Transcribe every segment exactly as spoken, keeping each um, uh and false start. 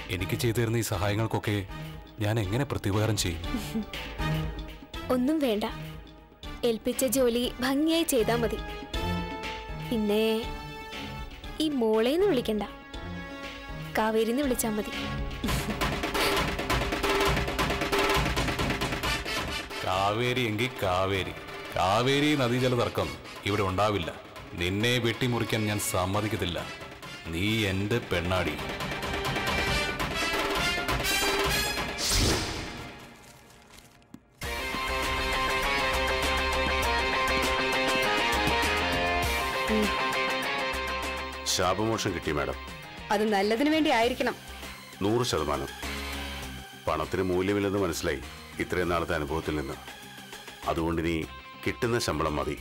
എനിക്ക് ചെയ്തു തരുന്ന ഈ സഹായങ്ങൾക്കൊക്കെ ഞാൻ എങ്ങനെ പ്രത്യുപകാരം ചെയ്യും? ഒന്നും വേണ്ട, ഏൽപ്പിച്ച ജോലി ഭംഗിയായി ചെയ്താൽ മതി. പിന്നെ ഈ മോളേന്ന് വിളിക്കണ്ട, കാവേരിന്ന് വിളിച്ചാൽ മതി. കാവേരി എങ്കിൽ കാവേരി, കാവേരി നദീജല തർക്കം ഇവിടെ ഉണ്ടാവില്ല. നിന്നെ വെട്ടിമുറിക്കാൻ ഞാൻ സമ്മതിക്കത്തില്ല. നീ എന്റെ പെണ്ണാടി. ശാപമോക്ഷം കിട്ടി മാഡം. അത് നല്ലതിനു വേണ്ടി ആയിരിക്കണം. നൂറ് ശതമാനം. പണത്തിന് മൂല്യമില്ലെന്ന് മനസ്സിലായി ഇത്രയും നാളത്തെ അനുഭവത്തിൽ നിന്ന്. അതുകൊണ്ട് ഇനി കിട്ടുന്ന ശമ്പളം മതി,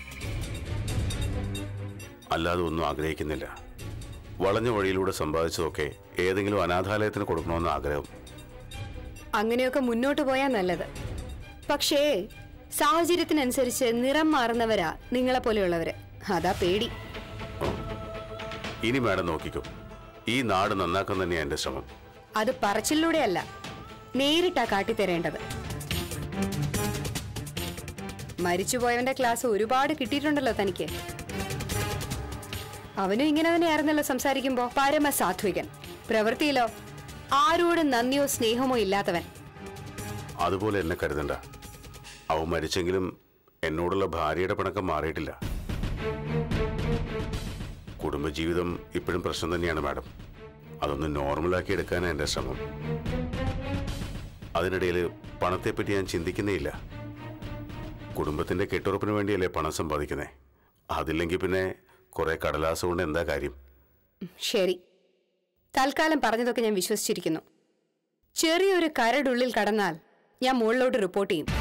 അല്ലാതെ ഒന്നും ആഗ്രഹിക്കുന്നില്ല. വളഞ്ഞ വഴിയിലൂടെ സമ്പാദിച്ചതൊക്കെ ഏതെങ്കിലും അനാഥാലയത്തിന് കൊടുക്കണമെന്ന് ആഗ്രഹം. അങ്ങനെയൊക്കെ മുന്നോട്ട് പോയാൽ നല്ലത്. പക്ഷേ സാഹചര്യത്തിനനുസരിച്ച് നിറം മാറുന്നവരാ നിങ്ങളെ പോലെയുള്ളവര്. അതാ പേടി. ഇനി മാഡം നോക്കിക്കോ, ഈ നാട് നന്നാക്കാൻ തന്നെയാണ് എന്റെ ശ്രമം. അത് പറച്ചിലൂടെയല്ല, നേരിട്ടാ കാട്ടിത്തരേണ്ടത്. മരിച്ചുപോയവന്റെ ക്ലാസ് ഒരുപാട് കിട്ടിയിട്ടുണ്ടല്ലോ തനിക്ക്. അവനും ഇങ്ങനെ തന്നെയായിരുന്നല്ലോ സംസാരിക്കുമ്പോ. പരമസാത്വികൻ, പ്രവൃത്തിയിലോ ആരോടും നന്ദിയോ സ്നേഹമോ ഇല്ലാത്തവൻ. അതുപോലെ എന്നെ കരുതണ്ട. അവൻ മരിച്ചെങ്കിലും എന്നോടുള്ള ഭാര്യയുടെ പിണക്കം മാറിയിട്ടില്ല. കുടുംബജീവിതം ഇപ്പോഴും പ്രശ്നം തന്നെയാണ് മാഡം. അതൊന്ന് നോർമലാക്കി എടുക്കാനാണ് എൻ്റെ ശ്രമം. അതിനിടയിൽ പണത്തെപ്പറ്റി ഞാൻ ചിന്തിക്കുന്നേയില്ല. കുടുംബത്തിന്റെ കെട്ടുറപ്പിന് വേണ്ടിയല്ലേ പണം സമ്പാദിക്കുന്നേ. അതില്ലെങ്കിൽ പിന്നെ കുറെ കടലാസ് കൊണ്ട് എന്താ കാര്യം? ശരി, തൽക്കാലം പറഞ്ഞതൊക്കെ ഞാൻ വിശ്വസിച്ചിരിക്കുന്നു. ചെറിയൊരു കരടുള്ളിൽ കടന്നാൽ ഞാൻ മുകളിലോട്ട് റിപ്പോർട്ട് ചെയ്യും.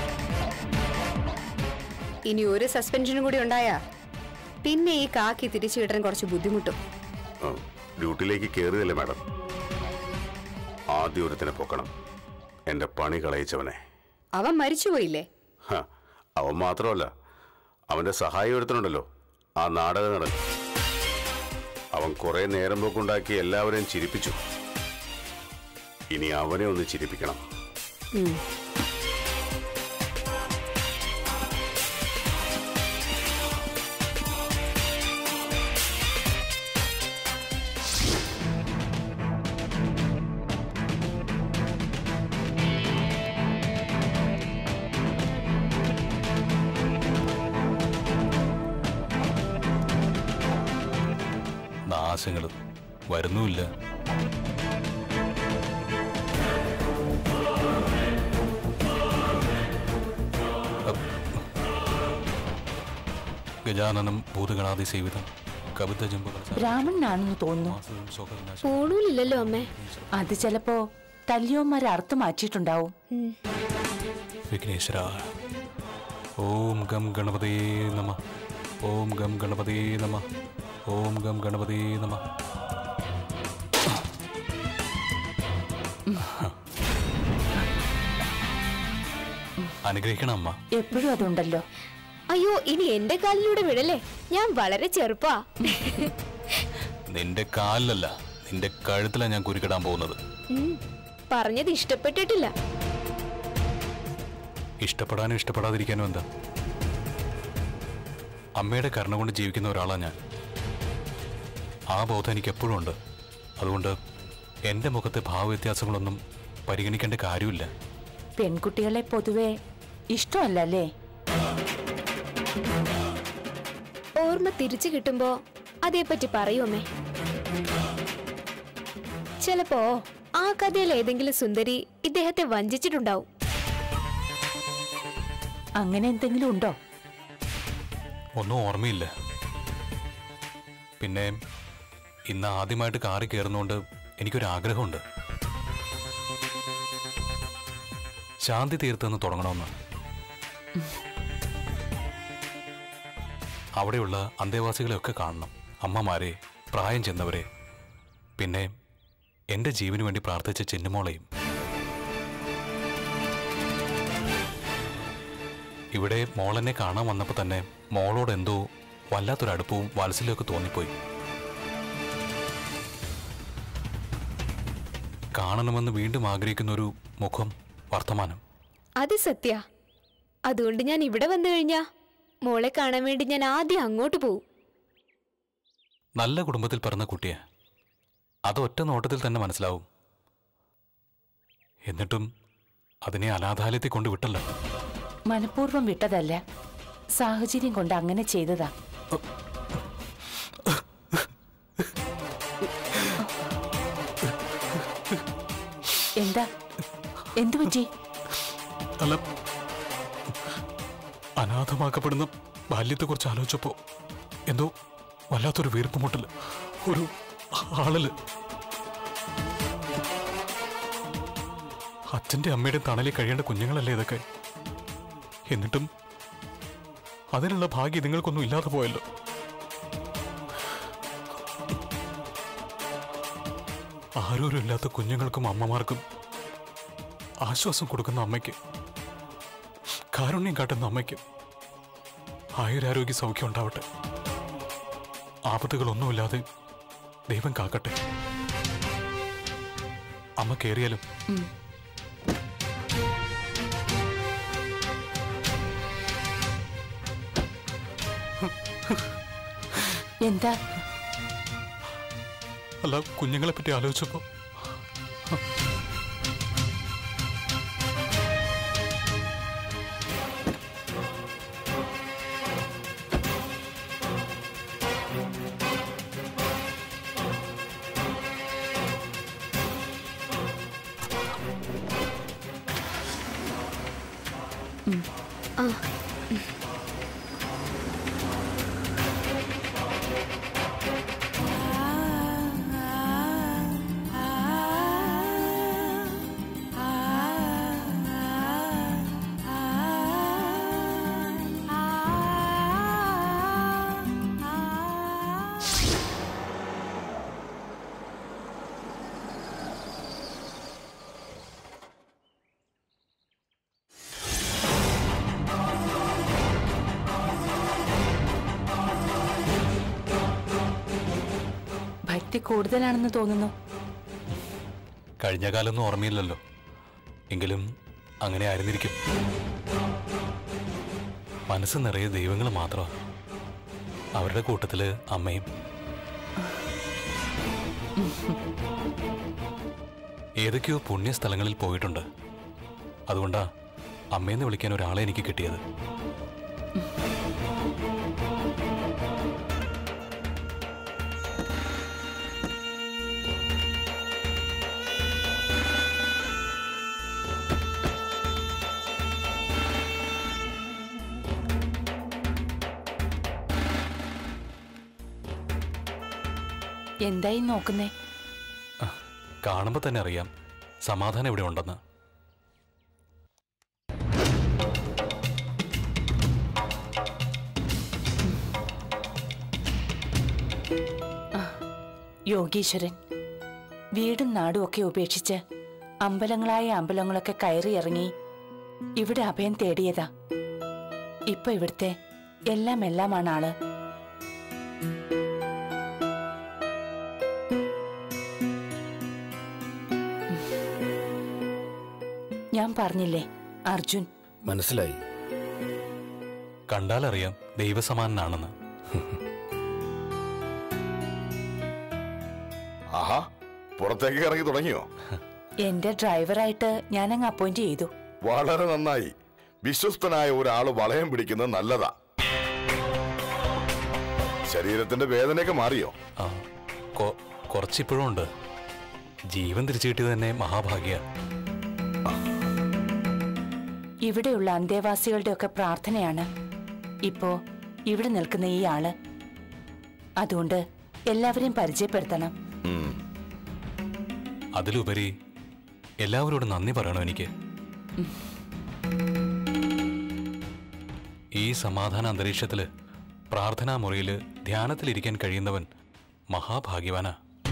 ഇനി ഒരു സസ്പെൻഷനും കൂടി ഉണ്ടായാ പിന്നെ ഈ കാക്കി തിരിച്ചു കിട്ടാൻ കുറച്ച് ബുദ്ധിമുട്ടും. ഡ്യൂട്ടിയിലേക്ക് കയറിയതല്ലേ മാഡം, ആദ്യം ഒരുത്തിനെ പൊക്കണം. എന്റെ പണി കളയിച്ചവനെ. അവൻ മരിച്ചുപോയില്ലേ? അവൻ മാത്രമല്ല, അവന്റെ സഹായം ഒരുത്തനുണ്ടല്ലോ, ആ നാടക നടൻ. അവൻ കുറെ നേരം പോക്കുണ്ടാക്കി എല്ലാവരെയും ചിരിപ്പിച്ചു. ഇനി അവനെ ഒന്ന് ചിരിപ്പിക്കണം. നാശങ്ങള് വരുന്നുമില്ല. ഗജാനനം ഭൂതഗണാതി സേവിതം കവിത ബ്രാഹ്മണനാണെന്ന് തോന്നുന്നു. ഫോണൂലില്ലല്ലോ അമ്മേ. അത് ചിലപ്പോ തല്ലിയോന്മാരെ അർത്ഥ മാറ്റിയിട്ടുണ്ടാവും. വിഘ്നേശ്വര. ഓം ഗം ഗണപതേ നമ. ഓം ഗം ഗണപതേ നമ. ഓം ഗം ഗണപതേ നമ. അനുഗ്രഹിക്കണം അമ്മ. എപ്പോഴും അതുണ്ടല്ലോ. അയ്യോ, ഇനി എന്റെ കാലിലൂടെ വിടല്ലേ, ഞാൻ വളരെ ചെറുപ്പാ. നിന്റെ കാലിലല്ല, നിന്റെ കഴുത്തിലാ ഞാൻ കുരുക്കിടാൻ പോകുന്നത്. പറഞ്ഞത് ഇഷ്ടപ്പെട്ടിട്ടില്ല. ഇഷ്ടപ്പെടാനും ഇഷ്ടപ്പെടാതിരിക്കാനും എന്താ? അമ്മയുടെ കരുണ കൊണ്ട് ജീവിക്കുന്ന ഒരാളാ ഞാൻ. ആ ബോധം എനിക്ക് എപ്പോഴും ഉണ്ട്. അതുകൊണ്ട് എന്റെ മുഖത്തെ ഭാവവ്യത്യാസങ്ങളൊന്നും പരിഗണിക്കേണ്ട കാര്യമില്ല. പെൺകുട്ടികളെ പൊതുവെ ഇഷ്ടമല്ലേ? ഓർമ്മ തിരിച്ചു കിട്ടുമ്പോ അതേപ്പറ്റി പറയൂ അമ്മേ. ചിലപ്പോ ആ കഥയിൽ ഏതെങ്കിലും സുന്ദരി ഇദ്ദേഹത്തെ വഞ്ചിച്ചിട്ടുണ്ടാവും. അങ്ങനെ എന്തെങ്കിലും ഉണ്ടോ? ഒന്നും ഓർമ്മയില്ല. പിന്നെ ഇന്ന് ആദ്യമായിട്ട് കാറി കയറുന്നോണ്ട് എനിക്കൊരാഗ്രഹമുണ്ട്. ശാന്തി തീർത്തെന്ന് തുടങ്ങണമെന്ന്. അവിടെയുള്ള അന്തേവാസികളെയൊക്കെ കാണണം. അമ്മമാരെ, പ്രായം ചെന്നവരെ, പിന്നെ എൻ്റെ ജീവന് വേണ്ടി പ്രാർത്ഥിച്ച ചിന്നുമോളെയും. ഇവിടെ മോളെന്നെ കാണാൻ വന്നപ്പോൾ തന്നെ മോളോട് എന്തോ വല്ലാത്തൊരടുപ്പവും വാത്സല്യമൊക്കെ തോന്നിപ്പോയി. കാണണമെന്ന് വീണ്ടും ആഗ്രഹിക്കുന്ന ഒരു മുഖം, വർത്തമാനം. അത് സത്യ. അതുകൊണ്ട് ഞാൻ ഇവിടെ വന്നു കഴിഞ്ഞാ മോളെ കാണാൻ വേണ്ടി ഞാൻ ആദ്യം അങ്ങോട്ട് പോവും. നല്ല കുടുംബത്തിൽ പിറന്ന കുട്ടിയെ അത് ഒറ്റ നോട്ടത്തിൽ തന്നെ മനസ്സിലാവും. എന്നിട്ടും അതിനെ അനാഥാലയത്തിൽ കൊണ്ട് വിട്ടല്ലോ. മനഃപൂർവ്വം വിട്ടതല്ല, സാഹചര്യം കൊണ്ട് അങ്ങനെ ചെയ്തതാ. എന്താ എന്തു പറ്റി? അല്ല, അനാഥമാക്കപ്പെടുന്ന ബാല്യത്തെക്കുറിച്ച് ആലോചിച്ചപ്പോ എന്തോ വല്ലാത്തൊരു വീർപ്പുമുട്ടല്, ഒരു ആളല്. അച്ഛൻ്റെ അമ്മയുടെ തണലിൽ കഴിയേണ്ട കുഞ്ഞുങ്ങളല്ലേ ഇതൊക്കെ. എന്നിട്ടും അതിനുള്ള ഭാഗ്യം നിങ്ങൾക്കൊന്നും ഇല്ലാതെ പോയല്ലോ. ആരോരും ഇല്ലാത്ത കുഞ്ഞുങ്ങൾക്കും അമ്മമാർക്കും ആശ്വാസം കൊടുക്കുന്ന അമ്മയ്ക്ക്, കാരുണ്യം കാട്ടുന്ന അമ്മയ്ക്കും ആയുരാരോഗ്യ സൗഖ്യം ഉണ്ടാവട്ടെ. ആപത്തുകളൊന്നുമില്ലാതെ ദൈവം കാക്കട്ടെ. അമ്മ കേറിയാലും എന്താ? അല്ല, കുഞ്ഞുങ്ങളെ പറ്റി ആലോചിച്ചപ്പോ ഭക്തി കൂടുതലാണെന്ന് തോന്നുന്നു. കഴിഞ്ഞ കാലമൊന്നും ഓർമ്മയില്ലല്ലോ. എങ്കിലും അങ്ങനെ ആയിരുന്നിരിക്കും. മനസ്സ് നിറയെ ദൈവങ്ങൾ മാത്രമാണ്. അവരുടെ കൂട്ടത്തില് അമ്മയും. ഏതൊക്കെയോ പുണ്യ സ്ഥലങ്ങളിൽ പോയിട്ടുണ്ട്. അതുകൊണ്ടാ അമ്മയെന്ന് വിളിക്കാൻ ഒരാളെ എനിക്ക് കിട്ടിയത്. എന്തായി നോക്കുന്നേ? കാണുമ്പോ തന്നെ അറിയാം സമാധാനം ഇവിടെ ഉണ്ടെന്ന്. യോഗീശ്വരൻ വീടും നാടും ഒക്കെ ഉപേക്ഷിച്ച് അമ്പലങ്ങളായ അമ്പലങ്ങളൊക്കെ കയറി ഇറങ്ങി ഇവിടെ അഭയം തേടിയതാ. ഇപ്പൊ ഇവിടുത്തെ എല്ലാം എല്ലാമാണ് ആള്. ഞാൻ പറഞ്ഞില്ലേ അർജുൻ. മനസ്സിലായി. കണ്ടാലറിയാം ദൈവസമാനാണെന്ന്. ആഹാ, പുറത്തേക്ക് ഇറങ്ങി തുടങ്ങിയോ? എന്റെ ഡ്രൈവറായിട്ട് ഞാനങ്ങ് അപ്പോയിന്റ് ചെയ്തു. വളരെ നന്നായി. വിശ്വസ്തനായ ഒരാള് വളയം പിടിക്കുന്നത് നല്ലതാ. ശരീരത്തിന്റെ വേദനയൊക്കെ മാറിയോ? ആ, കുറച്ചിപ്പോഴും ഉണ്ട്. ജീവൻ തിരിച്ചു കിട്ടിയത് തന്നെ മഹാഭാഗ്യ. ഇവിടെയുള്ള അന്തേവാസികളുടെ ഒക്കെ പ്രാർത്ഥനയാണ് ഇപ്പോ ഇവിടെ നിൽക്കുന്ന ഈ ആള്. അതുകൊണ്ട് എല്ലാവരെയും പരിചയപ്പെടുത്തണം. അതിലുപരി എല്ലാവരോടും നന്ദി പറയണം എനിക്ക്. ഈ സമാധാന അന്തരീക്ഷത്തില് പ്രാർത്ഥനാ മുറിയില് ധ്യാനത്തിലിരിക്കാൻ കഴിയുന്നവൻ മഹാഭാഗ്യവാനാ.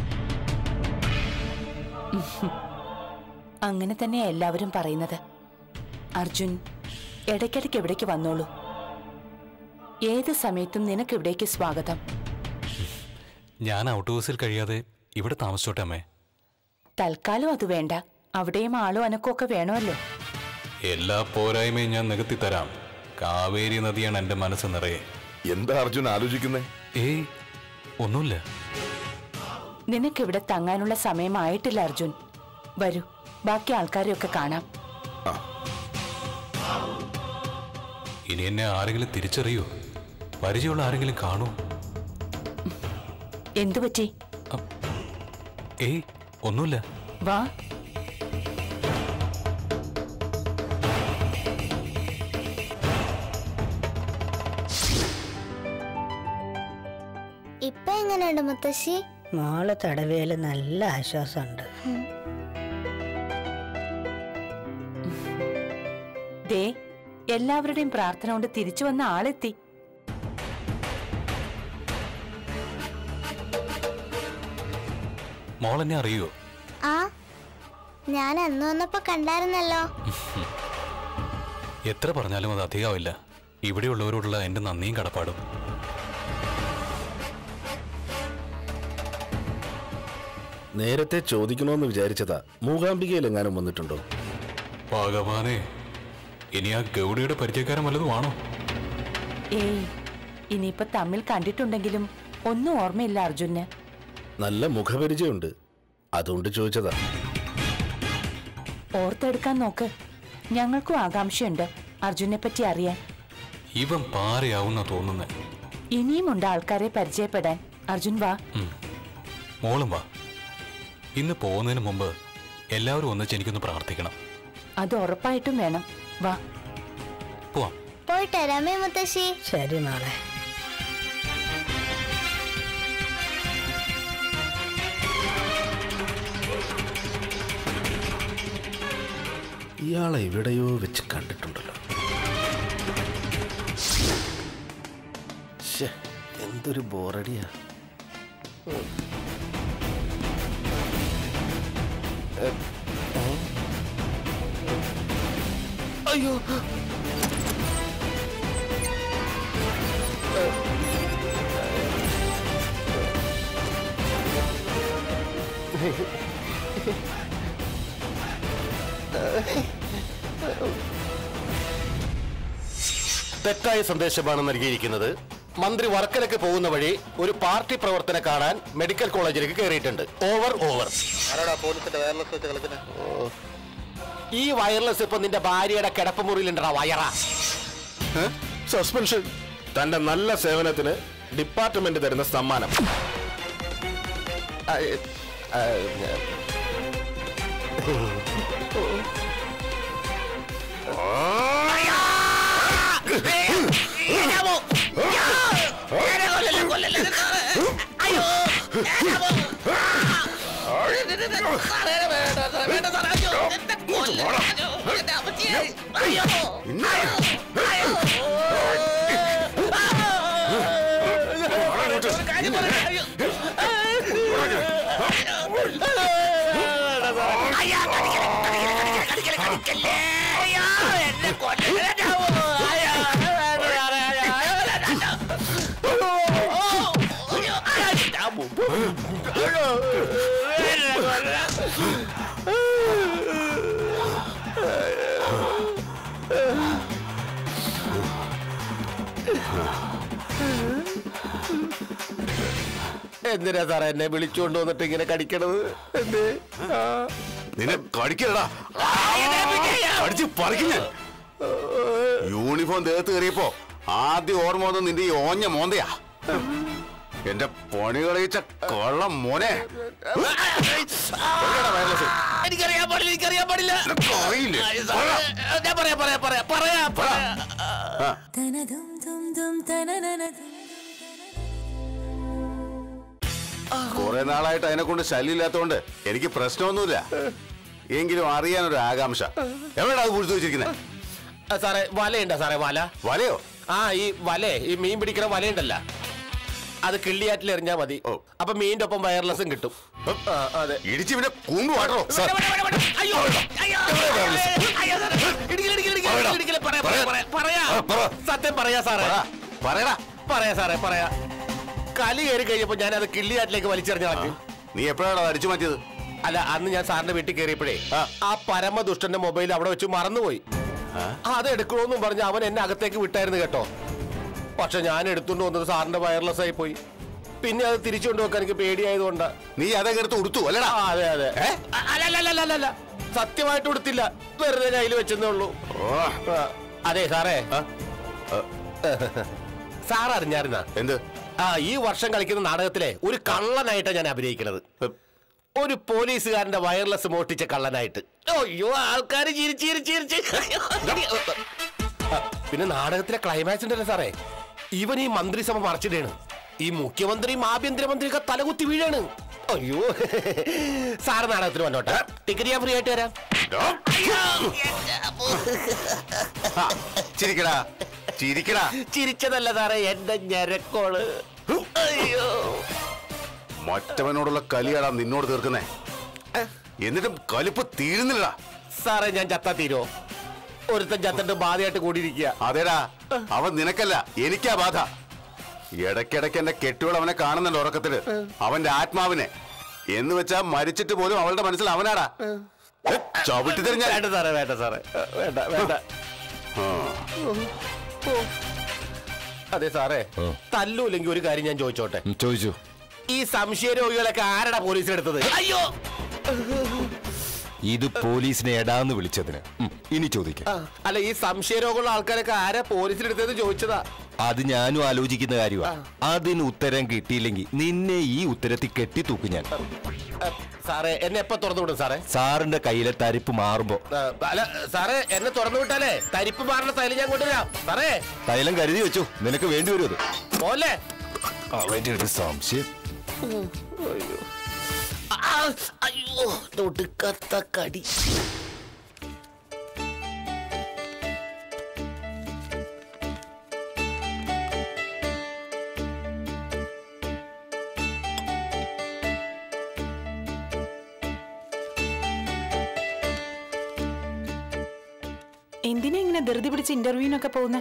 അങ്ങനെ തന്നെയാ എല്ലാവരും പറയുന്നത്. അർജുൻ, ഇടയ്ക്കിടയ്ക്ക് ഇവിടേക്ക് വന്നോളൂ. ഏത് സമയത്തും നിനക്ക് ഇവിടേക്ക് സ്വാഗതം. ഞാൻ ഔട്ട് ഹൗസിൽ കഴിയാതെ ഇവിടെ താമസിച്ചോട്ടെ അമ്മേ. തൽക്കാലം അത് വേണ്ട. അവിടെയും ആളും അനക്കമൊക്കെ വേണമല്ലോ. എല്ലാ പോരായ്മയും ഞാൻ നികത്തി തരാം. കാവേരി നദിയാണ് എന്റെ മനസ്സ് നിറയെ. എന്താ അർജുൻ ആലോചിക്കുന്നേ? ഏയ് ഒന്നുമില്ല. നിനക്കിവിടെ തങ്ങാനുള്ള സമയമായിട്ടില്ല അർജുൻ. വരൂ, ബാക്കി ആൾക്കാരെയൊക്കെ കാണാം. ഇനി എന്നെ ആരെങ്കിലും തിരിച്ചറിയോ? പരിചയമുള്ള ആരെങ്കിലും കാണൂ? എന്തു പറ്റി? ഏയ് ഒന്നുമില്ല. വാ. ഇപ്പൊ എങ്ങനെയുണ്ട് മുത്തശ്ശി? മോള് തടവേല് നല്ല ആശ്വാസമുണ്ട്. ദേ, എല്ലാവരുടെയും പ്രാർത്ഥന കൊണ്ട് തിരിച്ചു വന്ന ആളെത്തി. മോളെന്നെ അറിയോ? ആ, ഞാൻ അന്ന് വന്നപ്പോ കണ്ടായിരുന്നല്ലോ. എത്ര പറഞ്ഞാലും അത് അധികമില്ല. ഇവിടെയുള്ളവരോടുള്ള എന്റെ നന്ദിയും കടപ്പാടും. നേരത്തെ ചോദിക്കണമെന്ന് വിചാരിച്ചതാ, മൂകാംബികയിലെങ്ങാനും വന്നിട്ടുണ്ടോ? ഭഗവാനെ, ഇനി ആ ഗൗഡിയുടെ പരിചയക്കാരൻ വല്ലതും ആണോ? ഏയ്, ഇനിയിപ്പൊ തമ്മിൽ കണ്ടിട്ടുണ്ടെങ്കിലും ഒന്നും ഓർമ്മയില്ല അർജുന്. നല്ല മുഖപരിചയമുണ്ട്, അതുകൊണ്ട് ചോദിച്ചതാ. ഓർത്തെടുക്കാൻ നോക്ക്. ഞങ്ങൾക്കും ആകാംക്ഷയുണ്ട് അർജുനെ പറ്റി അറിയാൻ. ഇവൻ പാരയാവുന്ന തോന്നുന്നേ. ഇനിയുമുണ്ട് ആൾക്കാരെ പരിചയപ്പെടാൻ. അർജുൻ വാ. മോളും വാ. ഇന്ന് പോകുന്നതിന് മുമ്പ് എല്ലാവരും ഒന്നിച്ച് എനിക്കൊന്ന് പ്രാർത്ഥിക്കണം. അത് ഉറപ്പായിട്ടും വേണം. വാ പോവാം. പോയിട്ട് വരാമേ മുത്തശ്ശി. ശരി മോളെ. ഇയാളെ എവിടെയോ വെച്ച് കണ്ടിട്ടുണ്ടല്ലോ. എന്തൊരു ബോറടിയാ. അയ്യോ, തെറ്റായ സന്ദേശമാണ് നൽകിയിരിക്കുന്നത്. മന്ത്രി വർക്കലയ്ക്ക് പോകുന്ന വഴി ഒരു പാർട്ടി പ്രവർത്തനം കാണാൻ മെഡിക്കൽ കോളേജിലേക്ക് കയറിയിട്ടുണ്ട്. Over over. ഈ വയർലെസ് ഇപ്പൊ നിന്റെ ഭാര്യയുടെ കിടപ്പ് മുറിയിലുണ്ടാ വയറ. സസ്പെൻഷൻ. തന്റെ നല്ല സേവനത്തിന് ഡിപ്പാർട്ട്മെന്റ് തരുന്ന സമ്മാനം. എന്തിനാ സാറേ എന്നെ വിളിച്ചുകൊണ്ട് വന്നിട്ട് ഇങ്ങനെ കടിക്കണത്? എന്തേ നിന്നെ കടിക്കലടാ, കടിച്ച് പറിക്കും ഞാൻ. യൂണിഫോം ദേഹത്ത് കയറിയപ്പോ ആദ്യം ഓർമ്മ വന്നത് നിന്റെ ഈ ഓഞ്ഞ മോന്തയാ. എന്റെ പണി കളയിച്ച കൊള്ളം മോനെ. എനിക്കറിയാൻ പാടില്ല, എനിക്കറിയാൻ പാടില്ല. ഞാൻ പറയാ പറയാ പറയാ പറയാ പറയാ കുറെ നാളായിട്ട് അതിനെ കൊണ്ട് ശല്യമില്ലാത്തോണ്ട് എനിക്ക് പ്രശ്നമൊന്നുമില്ല. എങ്കിലും അറിയാനൊരു ആകാംക്ഷ. എവിടെയാ അത് കുഴിച്ചു വെച്ചിരിക്കുന്നത്? സാറേ വലയുണ്ടോ സാറേ? വല? വലയോ? ആ, ഈ വല, ഈ മീൻ പിടിക്കണ വലയുണ്ടല്ല, അത് കിള്ളിയാറ്റിൽ എറിഞ്ഞാ മതി. അപ്പൊ മീനിന്റെ ഒപ്പം വയർലെസ്സും കിട്ടും. അതെ. ഇടിച്ച് പിന്നെ കൂമ്പ് വാട്ടറോ? സത്യം പറയാ സാറേ, പറയടാ. പറയാ സാറേ പറയാ. കലി കയറി കഴിഞ്ഞപ്പോ ഞാൻ അത് കിള്ളിയാറ്റിലേക്ക് വലിച്ചെറിഞ്ഞ മാറ്റി. നീ എപ്പോഴാണ് അടിച്ചു മാറ്റിയത്? അല്ല അന്ന് ഞാൻ സാറിന്റെ വീട്ടിൽ കയറിയപ്പോഴേ ആ പരമദുഷ്ടന്റെ മൊബൈൽ അവിടെ വെച്ച് മറന്നുപോയി. അത് എടുക്കണോന്നും പറഞ്ഞ് അവൻ എന്നെ അകത്തേക്ക് വിട്ടായിരുന്നു കേട്ടോ. പക്ഷെ ഞാൻ എടുത്തുകൊണ്ട് വന്നത് സാറിന്റെ വയർലെസ് ആയി പോയി. പിന്നെ അത് തിരിച്ചു കൊണ്ടുവെക്കാൻ എനിക്ക് പേടിയായതുകൊണ്ടാ. നീ അതൊക്കെ എടുത്ത് കൊടുത്തു അല്ലടാ? അതെ അതെ. അല്ലല്ല സത്യമായിട്ട് കൊടുത്തില്ല, വെറുതെ കയ്യിൽ വെച്ചെന്നേ ഉള്ളൂ. അതെ സാറേ, സാർ അറിഞ്ഞായിരുന്ന എന്ത്? ആ ഈ വർഷം കളിക്കുന്ന നാടകത്തിലെ ഒരു കള്ളനായിട്ടാണ് ഞാൻ അഭിനയിക്കുന്നത്. ഒരു പോലീസുകാരന്റെ വയർലെസ് മോഷ്ടിച്ച കള്ളനായിട്ട്. അയ്യോ ആൾക്കാർ ചിരിച്ചിരിച്ചിരിച്ച്. പിന്നെ നാടകത്തിലെ ക്ലൈമാക്സ് ഉണ്ടല്ലോ സാറേ, ഇവൻ ഈ മന്ത്രിസഭ മറച്ചിട്ടാണ്. ഈ മുഖ്യമന്ത്രിയും ആഭ്യന്തരമന്ത്രിയൊക്കെ തലകുത്തി വീഴാണ്. അയ്യോ സാറ് നാടകത്തിന് വന്നോട്ടെ, ടിക്കറ്റ് ഞാൻ ഫ്രീ ആയിട്ട് തരാം. ചിരിക്കടാ ചിരിക്കടാ. ചിരിച്ചതല്ല സാറേ, എന്റെ ഞരക്കോള്. അയ്യോ മറ്റവനോടുള്ള കലിയാടാ നിന്നോട് തീർക്കുന്നേ. എന്നിട്ടും കലിപ്പ് തീരുന്നില്ല സാറേ. ഞാൻ ചത്താ തീരോ? ഒരുത്തൻ ചത്തട്ട് ബാധയായിട്ട് കൂടിയിരിക്കുക. അതേടാ, അവൻ നിനക്കല്ല എനിക്കാ ബാധ. ഇടയ്ക്കിടയ്ക്ക് എന്റെ കെട്ടുകൾ അവനെ കാണുന്നുണ്ട് ഉറക്കത്തില്, അവന്റെ ആത്മാവിനെ. എന്ന് വെച്ചാ മരിച്ചിട്ട് പോലും അവളുടെ മനസ്സിൽ അവനാടാ. ചവിട്ടി തരും ഞാൻ. വേണ്ട സാറേ, വേണ്ട സാറേ, വേണ്ട വേണ്ട. അതെ സാറേ, തല്ലൂല്ലെങ്കിൽ ഒരു കാര്യം ഞാൻ ചോദിച്ചോട്ടെ? ചോദിച്ചു. ഈ സംശയ രോഗികളൊക്കെ ആരാടാ പോലീസിലെടുത്തത്? അയ്യോ, ഇത് പോലീസിനെ എടാന്ന് വിളിച്ചതിന് ഇനി ചോദിക്കാം. അല്ല, ഈ സംശയ രോഗമുള്ള ആൾക്കാരൊക്കെ ആരാ പോലീസിലെടുത്തത് ചോദിച്ചതാ. അത് ഞാനും ആലോചിക്കുന്ന കാര്യമാണ്. അതിന് ഉത്തരം കിട്ടിയില്ലെങ്കിൽ നിന്നെ ഈ ഉത്തരത്തിൽ കെട്ടിത്തൂക്കും ഞാൻ. സാറേ എന്നെ എപ്പോ തുറന്നു വിടും സാറേ? സാറിന്റെ കയ്യിലെ തരിപ്പ് മാറുമ്പോ. അല്ല സാറേ, എന്നെ തുറന്നു വിട്ടാലേ തരിപ്പ് മാറുന്ന തൈലം ഞാൻ കൊണ്ടുവരാം സാറേ. തൈലം കരുതി വെച്ചു, നിനക്ക് വേണ്ടി വരും അത്. പോലെ അവന്റെ ഒരു സംശയം. അയ്യോ തൊടുക്കത്ത കടി. എന്തിനാ ഇങ്ങനെ ധൃതി പിടിച്ച് ഇന്റർവ്യൂവിനൊക്കെ പോകുന്നേ?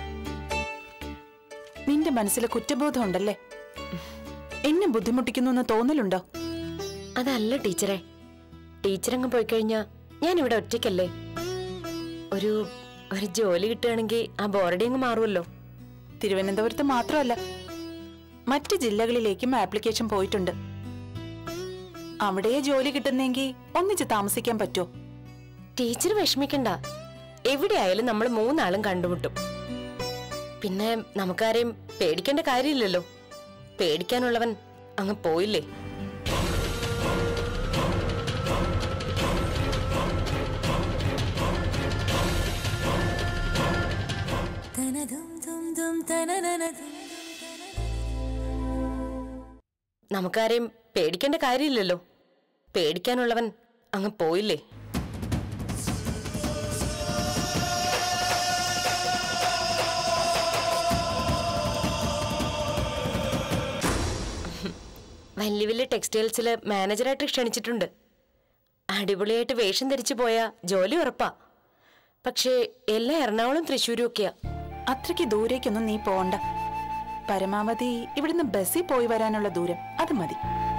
നിന്റെ മനസ്സിൽ കുറ്റബോധം ഉണ്ടല്ലേ? എന്നെ ബുദ്ധിമുട്ടിക്കുന്നു എന്ന് തോന്നലുണ്ടോ? അതല്ല ടീച്ചറെ, ടീച്ചറങ്ങ് പോയി കഴിഞ്ഞാ ഞാൻ ഇവിടെ ഒറ്റയ്ക്കല്ലേ. ഒരു ഒരു ജോലി കിട്ടുകയാണെങ്കിൽ ആ ബോറടി അങ്ങ് മാറുമല്ലോ. തിരുവനന്തപുരത്ത് മാത്രമല്ല, മറ്റ് ജില്ലകളിലേക്കും ആപ്ലിക്കേഷൻ പോയിട്ടുണ്ട്. അവിടെ ജോലി കിട്ടുന്നെങ്കിൽ ഒന്നിച്ച് താമസിക്കാൻ പറ്റുമോ? ടീച്ചർ വിഷമിക്കണ്ട, എവിടെയായാലും നമ്മൾ മൂന്നാളും കണ്ടുമുട്ടും. പിന്നെ നമുക്കാരെയും പേടിക്കേണ്ട കാര്യമില്ലല്ലോ. പേടിക്കാനുള്ളവൻ അങ്ങ് പോയില്ലേ. നമുക്കാരെയും പേടിക്കേണ്ട കാര്യമില്ലല്ലോ. പേടിക്കാനുള്ളവൻ അങ്ങ് പോയില്ലേ. വലിയ വലിയ ടെക്സ്റ്റൈൽസില് മാനേജറായിട്ട് ക്ഷണിച്ചിട്ടുണ്ട്. അടിപൊളിയായിട്ട് വേഷം ധരിച്ചു പോയാ ജോലി ഉറപ്പാ. പക്ഷേ എല്ലാ എറണാകുളം തൃശ്ശൂരും ഒക്കെയാ. അത്രയ്ക്ക് ദൂരേക്കൊന്നും നീ പോണ്ട. പരമാവധി ഇവിടുന്ന് ബസ്സിൽ പോയി വരാനുള്ള ദൂരം അത് മതി.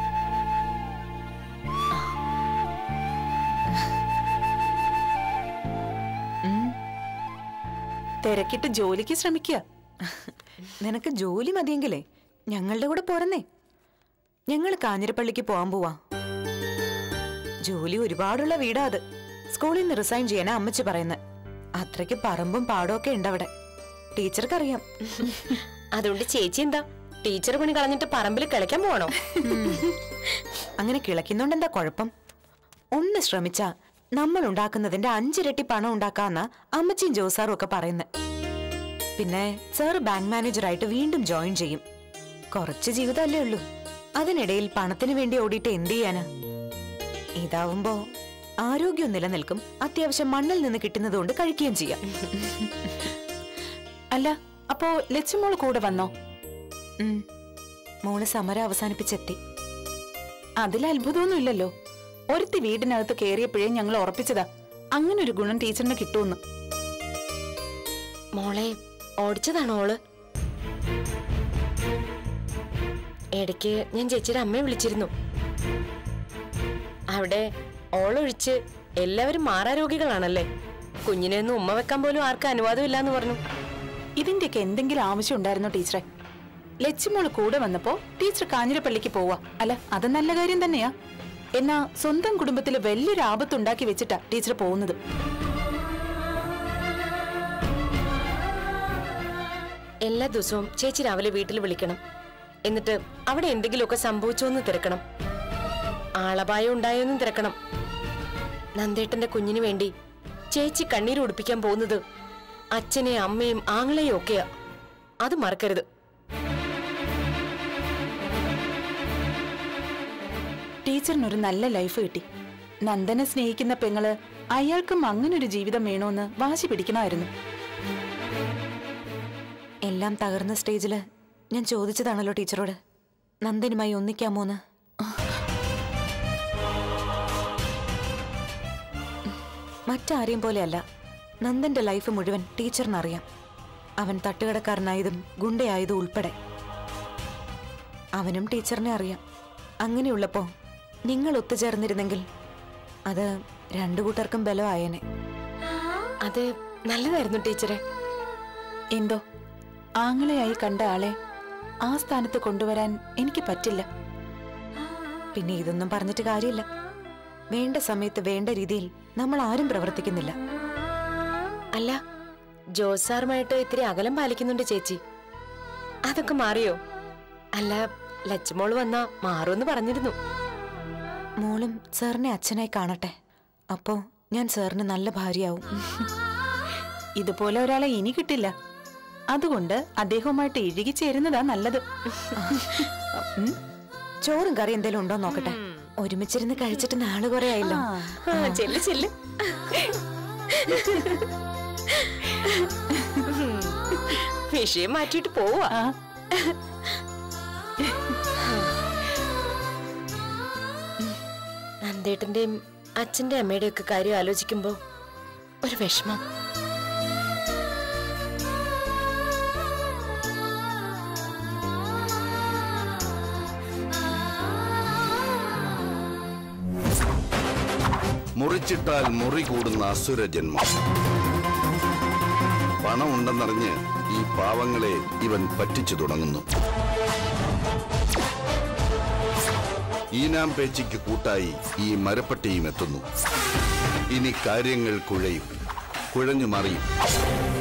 തിരക്കിട്ട് ജോലിക്ക് ശ്രമിക്കുക. നിനക്ക് ജോലി മതിയെങ്കിലേ ഞങ്ങളുടെ കൂടെ പോരന്നേ. ഞങ്ങൾ കാഞ്ഞിരപ്പള്ളിക്ക് പോവാൻ പോവാ. ജോലി ഒരുപാടുള്ള വീടാ അത്. സ്കൂളിൽ നിന്ന് റിസൈൻ ചെയ്യാനാ അമ്മച്ചി പറയുന്നത്. അത്രയ്ക്ക് പറമ്പും പാടമൊക്കെ ഉണ്ട് അവിടെ. ടീച്ചർക്കറിയാം. അതുകൊണ്ട് ചേച്ചി എന്താ ടീച്ചർ പണി കളഞ്ഞിട്ട് പറമ്പിൽ കിളയ്ക്കാൻ പോകണോ? അങ്ങനെ കിളയ്ക്കുന്നുണ്ട് എന്താ കുഴപ്പം? ഒന്ന് ശ്രമിച്ചാ നമ്മൾ ഉണ്ടാക്കുന്നതിന്റെ അഞ്ചിരട്ടി പണം ഉണ്ടാക്കാന്ന അമ്മച്ചിയും ജോസാറും ഒക്കെ പറയുന്നത്. പിന്നെ സാർ ബാങ്ക് മാനേജറായിട്ട് വീണ്ടും ജോയിൻ ചെയ്യും. കുറച്ച് ജീവിതമല്ലേ ഉള്ളൂ. അതിനിടയിൽ പണത്തിന് വേണ്ടി ഓടിയിട്ട് എന്ത് ചെയ്യാനാ? ഇതാവുമ്പോ ആരോഗ്യം നിലനിൽക്കും. അത്യാവശ്യം മണ്ണിൽ നിന്ന് കിട്ടുന്നത് കൊണ്ട് കഴിക്കുകയും ചെയ്യാം. അല്ല, അപ്പോ ലച്ചുമോള് കൂടെ വന്നോ? മോള് സമരം അവസാനിപ്പിച്ചെത്തി. അതിൽ അത്ഭുതമൊന്നുമില്ലല്ലോ. ഒരുത്തി വീടിനകത്ത് കയറിയപ്പോഴേ ഞങ്ങൾ ഉറപ്പിച്ചതാ അങ്ങനെ ഒരു ഗുണം ടീച്ചറിന് കിട്ടുമെന്ന്. മോളെ ഓടിച്ചതാണോ ഓള്? ഇടയ്ക്ക് ഞാൻ ചേച്ചിയുടെ അമ്മയെ വിളിച്ചിരുന്നു. അവിടെ ഓളൊഴിച്ച് എല്ലാവരും മാറാരോഗികളാണല്ലേ. കുഞ്ഞിനെ ഒന്ന് ഉമ്മ വെക്കാൻ പോലും ആർക്കും അനുവാദം ഇല്ലാന്ന് പറഞ്ഞു. ഇതിന്റെയൊക്കെ എന്തെങ്കിലും ആവശ്യം ഉണ്ടായിരുന്നോ ടീച്ചറെ? ലച്ചിമോള് കൂടെ വന്നപ്പോ ടീച്ചർ കാഞ്ഞിരപ്പള്ളിക്ക് പോവാ. അല്ല, അത് നല്ല കാര്യം തന്നെയാ. എന്നാ സ്വന്തം കുടുംബത്തില് വലിയൊരു ആപത്തുണ്ടാക്കി വെച്ചിട്ടാ ടീച്ചർ പോകുന്നത്. എല്ലാ ദിവസവും ചേച്ചി രാവിലെ വീട്ടിൽ വിളിക്കണം. എന്നിട്ട് അവിടെ എന്തെങ്കിലുമൊക്കെ സംഭവിച്ചോന്ന് തിരക്കണം. ആളപായം ഉണ്ടായോന്നും തിരക്കണം. നന്ദേട്ടന്റെ കുഞ്ഞിനു വേണ്ടി ചേച്ചി കണ്ണീര് ഉടുപ്പിക്കാൻ പോകുന്നത് അച്ഛനെയും അമ്മയും ആങ്ങളെയും ഒക്കെയാ. അത് മറക്കരുത്. ടീച്ചറിനൊരു നല്ല ലൈഫ് കിട്ടി. നന്ദനെ സ്നേഹിക്കുന്ന പെങ്ങള് അയാൾക്കും അങ്ങനൊരു ജീവിതം വേണോന്ന് വാശി പിടിക്കണമായിരുന്നു. എല്ലാം തകർന്ന സ്റ്റേജില് ഞാൻ ചോദിച്ചതാണല്ലോ ടീച്ചറോട്, നന്ദനുമായി ഒന്നിക്കാമോന്ന്. മറ്റാരെയും പോലെയല്ല, നന്ദന്റെ ലൈഫ് മുഴുവൻ ടീച്ചറിനറിയാം. അവൻ തട്ടുകടക്കാരനായതും ഗുണ്ടയായതും ഉൾപ്പെടെ അവനും ടീച്ചറിനെ അറിയാം. അങ്ങനെയുള്ളപ്പോ നിങ്ങൾ ഒത്തുചേർന്നിരുന്നെങ്കിൽ അത് രണ്ടു കൂട്ടർക്കും ബലമായേനെ. അത് നല്ലതായിരുന്നു ടീച്ചറെ. എന്തോ ആങ്ങളെയായി കണ്ട ആളെ ആ സ്ഥാനത്ത് കൊണ്ടുവരാൻ എനിക്ക് പറ്റില്ല. പിന്നെ ഇതൊന്നും പറഞ്ഞിട്ട് കാര്യമില്ല. വേണ്ട സമയത്ത് വേണ്ട രീതിയിൽ നമ്മൾ ആരും പ്രവർത്തിക്കുന്നില്ല. അല്ല, ജോസാറുമായിട്ട് ഇത്തിരി അകലം പാലിക്കുന്നുണ്ട് ചേച്ചി. അതൊക്കെ മാറിയോ? അല്ല, ലച്ചുമോള് വന്നാ മാറുമെന്ന് പറഞ്ഞിരുന്നു. മോളും സാറിനെ അച്ഛനായി കാണട്ടെ. അപ്പോ ഞാൻ സാറിന് നല്ല ഭാര്യയാവും. ഇതുപോലെ ഒരാളെ ഇനി കിട്ടില്ല. അതുകൊണ്ട് അദ്ദേഹവുമായിട്ട് ഇഴുകിച്ചേരുന്നതാ നല്ലത്. ചോറും കറി എന്തേലും ഉണ്ടോ നോക്കട്ടെ. ഒരുമിച്ചിരുന്ന് കഴിച്ചിട്ട് നാള് കുറെ ആയല്ലോ. ചെല്ല് ചെല്ല്. വിഷയം മാറ്റിയിട്ട് പോവാ. നന്ദേട്ടന്റെയും അച്ഛന്റെ അമ്മയുടെ ഒക്കെ കാര്യം ആലോചിക്കുമ്പോ ഒരു വിഷമം. മുറിച്ചിട്ടാൽ മുറി കൂടുന്ന അസുര ജന്മം. പണം ഉണ്ടെന്നറിഞ്ഞ് ഈ പാവങ്ങളെ ഇവൻ പറ്റിച്ചു തുടങ്ങുന്നു. ഈനാം പേച്ചിക്ക് കൂട്ടായി ഈ മരപ്പട്ടിയും എത്തുന്നു. ഇനി കാര്യങ്ങൾ കുഴയും, കുഴഞ്ഞു മറിയും.